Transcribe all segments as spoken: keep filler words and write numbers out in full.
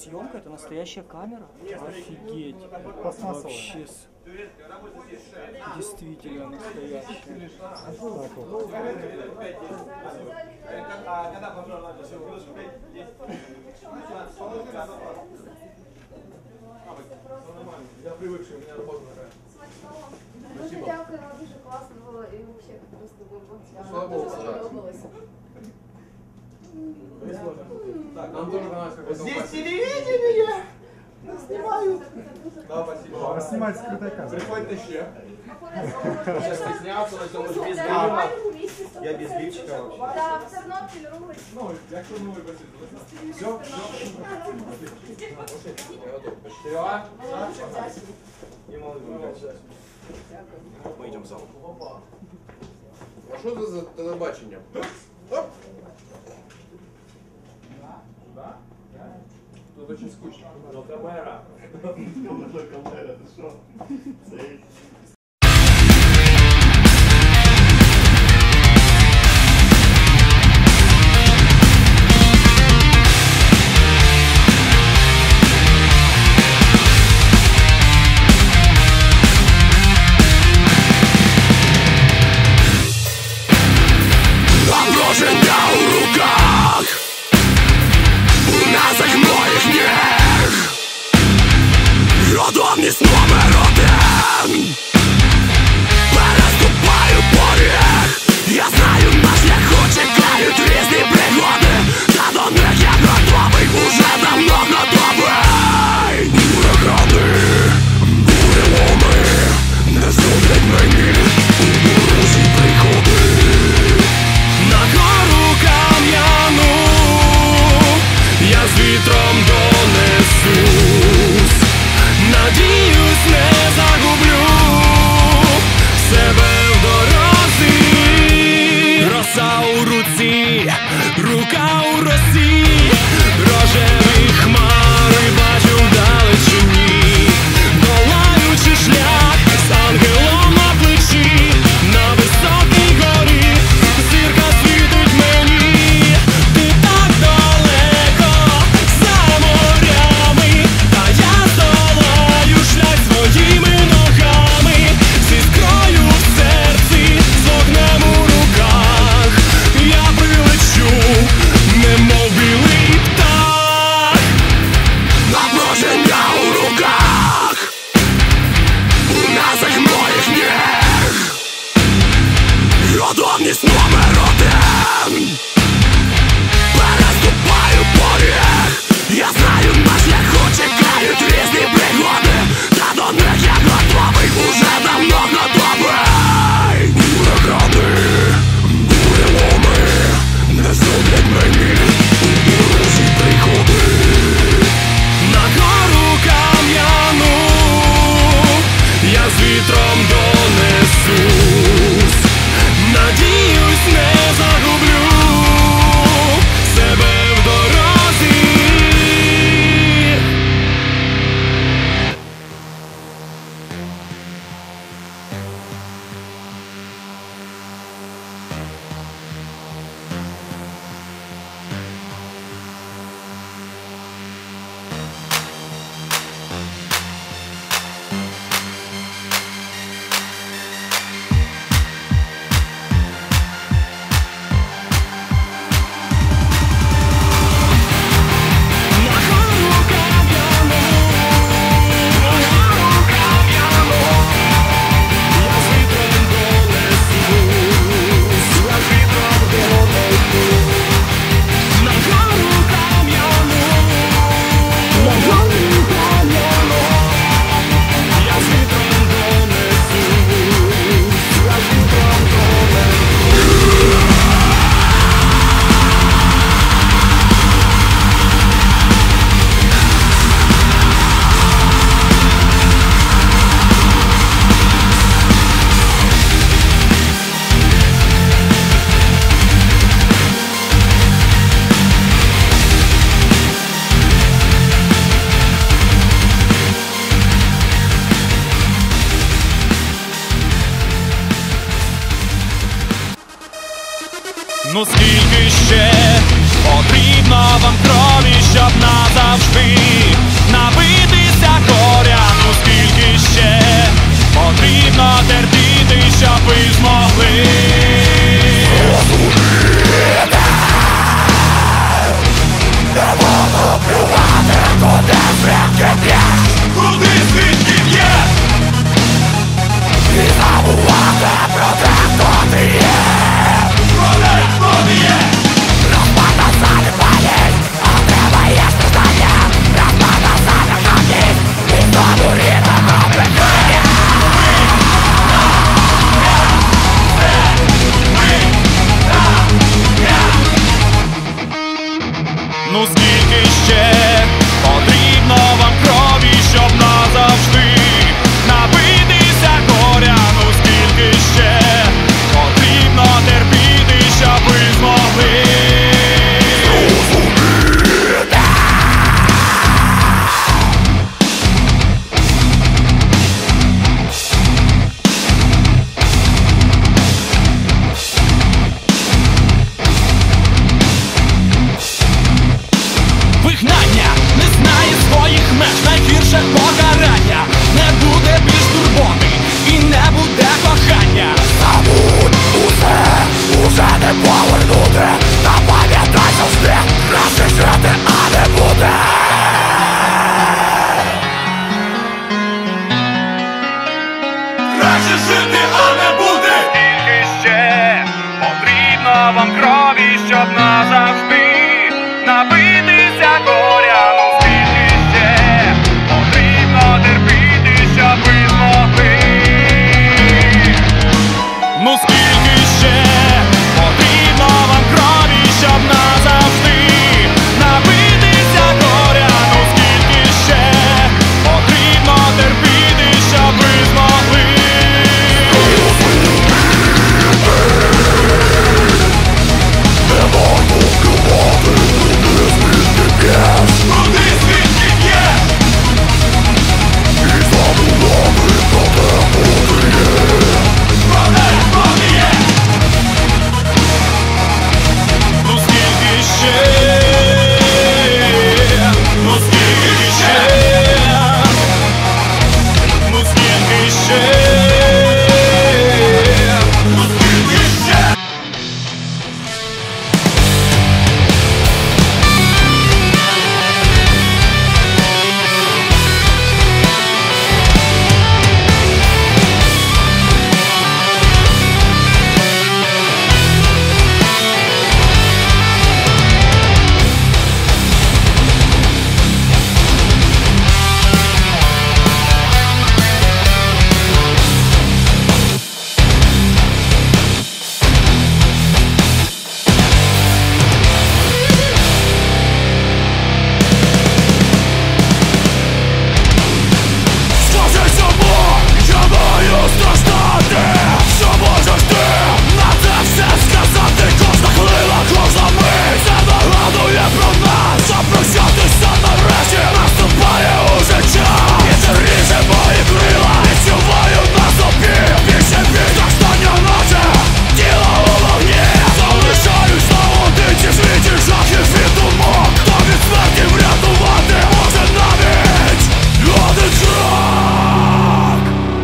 съемка, это настоящая камера. Офигеть. Вообще с... действительно настоящая. Я привыкший, у меня работа такая. Дуже дякую, вам дуже класно було і взагалі просто було. Слава Богу, Дуже сподобалось. Так, нам тоже понравилось, как Здесь телевидение! Нас знімають. Да, спасибо. А снимать скрытая камера. Приходит еще. Сейчас стесняться, но это уже без Я без лифчика вообще. Так, в Тернопіль рулить. Ну, я кто новый посетил. Все, все. Я готов. Четырева. Мы идем в зал. А что это за телебачення? Тут очень скучно. Но камера. Камера, ты что? Готовність номер один. Переступаю поріг. Я знаю, на шляху чекають різні пригоди. Та до них я готовий, уже давно готовий. Урагани, буреломи не зроблять мені у дорозі пригоди. На гору кам'яну я з вітром донесусь. Надіюсь, не загублю себе в дорозі. Роса у руці, рука у росі. Рожеві хмари бачу вдалечині. Долаючи шлях з ангелом на плечі. На високій горі зірка світить мені. Ти так далеко, за морями, та я здолаю шлях своїми ногами. Зі скрою в серці, з вогнем у руках. Я прилечу, немов білий птах. Напруження у руках, у м'язах моїх ніг. Готовність номер один. Переступаю поріг. Я знаю, на шляху чекають різні пригоди. Та до них я готовий, уже давно готовий. Урагани, буреломи не зроблять мені у дорозі пригоди. На гору кам'яну я з вітром донесусь. Надіюсь, не загублю себе в дорозі. Ну скільки ще Потрібно вам крові, щоб назавжди напитися горя. Ну скільки ще потрібно терпіти, щоб ви змогли не буду плювати, куди звідки б'єш, куди звідки б'єш, і забувати про те, хто ти є, про те, хто ти є. Розпада залі паліть, а треба є страждання. Розпада залі ходіть, і знову рідом обликає. Ну скільки ще потрібно вам крові, щоб назавжди напитися горя. Ну скільки ще потрібно терпіти, щоб ви змогли зрозуміти. Вигнання не знає своїх меж, найгірше покарання. Не буде більш турботи і не буде кохання. Забудь усе, уже не повернути. Та пам'ятай завжди, краще жити, а не буде. Краще жити, а не буде. Скільки ще потрібно вам крові, щоб назавжди напитися горя. Ну скільки ще потрібно терпіти, щоб ви змогли. Ну скільки ще потрібно вам крові, щоб назавжди напитися горя. Ну скільки ще потрібно терпіти, щоб ви змогли. Не можу плювати, куди звідки б'єш, куди звідки б'єш, і забувати про те, хто ти є, про те, хто ти є. Ну скільки ще, ну скільки ще, ну скільки ще, ну скільки ще. Скажи собі, я маю страждати. Що можеш ти на це все сказати? Кожна хвилина, кожна мить це нагадує про нас. Запрощатися нарешті наступає уже час. І це ріже мої крила, відчуваю на собі. Більше біль, страждання наче тіло у вогні. Залишаюсь наодинці в світі жахів і думок. Хто від смерті врятувати може навіть один крок.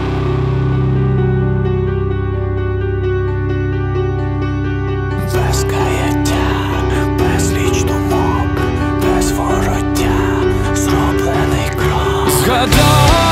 Без каяття, безліч думок, без вороття, зроблений крок. Згадай